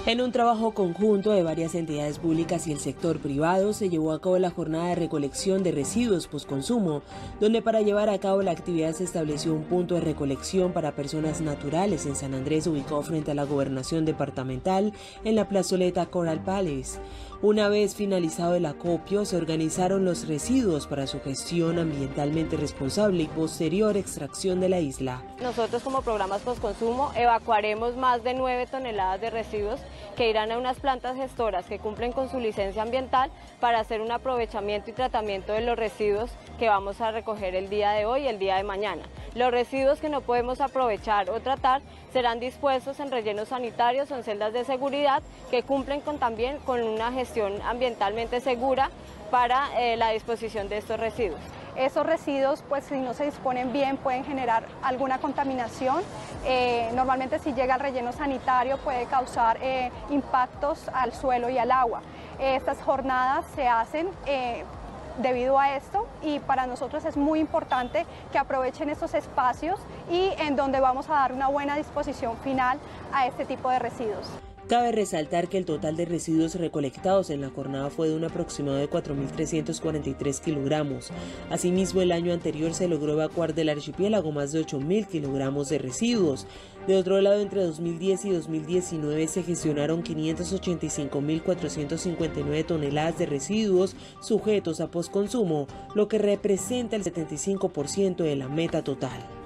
En un trabajo conjunto de varias entidades públicas y el sector privado se llevó a cabo la jornada de recolección de residuos postconsumo, donde para llevar a cabo la actividad se estableció un punto de recolección para personas naturales en San Andrés, ubicado frente a la gobernación departamental en la plazoleta Coral Palace. Una vez finalizado el acopio, se organizaron los residuos para su gestión ambientalmente responsable y posterior extracción de la isla. Nosotros como programas postconsumo evacuaremos más de 9 toneladas de residuos que irán a unas plantas gestoras que cumplen con su licencia ambiental para hacer un aprovechamiento y tratamiento de los residuos que vamos a recoger el día de hoy y el día de mañana. Los residuos que no podemos aprovechar o tratar serán dispuestos en rellenos sanitarios o en celdas de seguridad que cumplen también con una gestión ambientalmente segura para la disposición de estos residuos. Esos residuos, pues si no se disponen bien, pueden generar alguna contaminación. Normalmente si llega al relleno sanitario puede causar impactos al suelo y al agua. Estas jornadas se hacen debido a esto y para nosotros es muy importante que aprovechen estos espacios y en donde vamos a dar una buena disposición final a este tipo de residuos. Cabe resaltar que el total de residuos recolectados en la jornada fue de un aproximado de 4.343 kilogramos. Asimismo, el año anterior se logró evacuar del archipiélago más de 8.000 kilogramos de residuos. De otro lado, entre 2010 y 2019 se gestionaron 585.459 toneladas de residuos sujetos a postconsumo, lo que representa el 75% de la meta total.